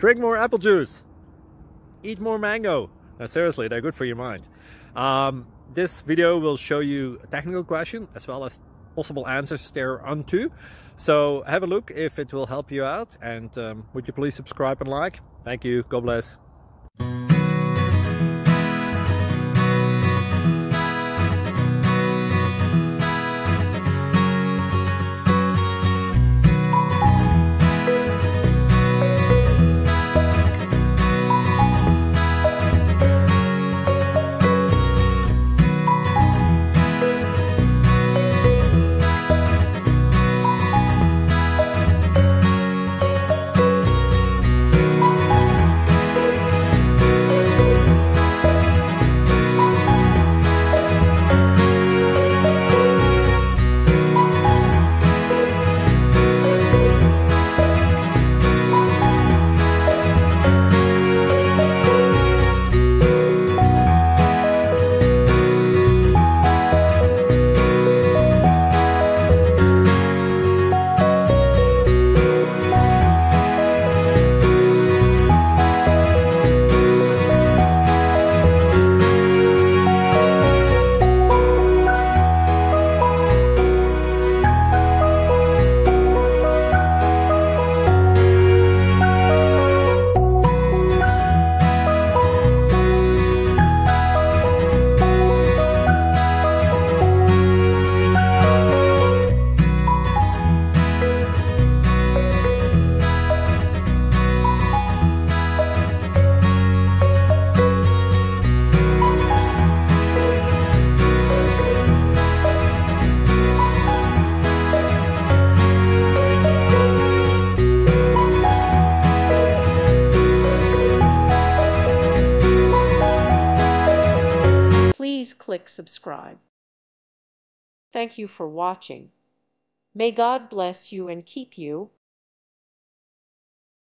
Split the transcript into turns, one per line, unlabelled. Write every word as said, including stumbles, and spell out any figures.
Drink more apple juice. Eat more mango. No, seriously, they're good for your mind. Um, this video will show you a technical question as well as possible answers thereunto. So have a look if it will help you out, and um, would you please subscribe and like? Thank you. God bless.
Please click subscribe. Thank you for watching. May God bless you and keep you.